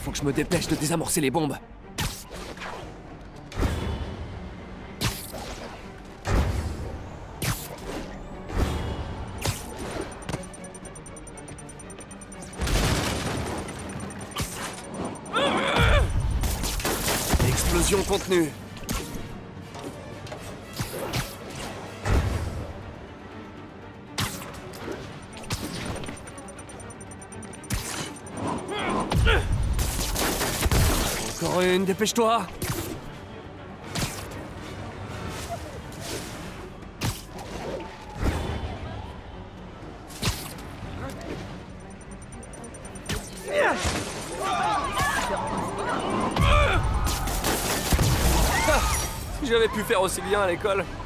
Faut que je me dépêche de désamorcer les bombes. Explosion contenue. Encore une, dépêche-toi! Si j'avais pu faire aussi bien à l'école.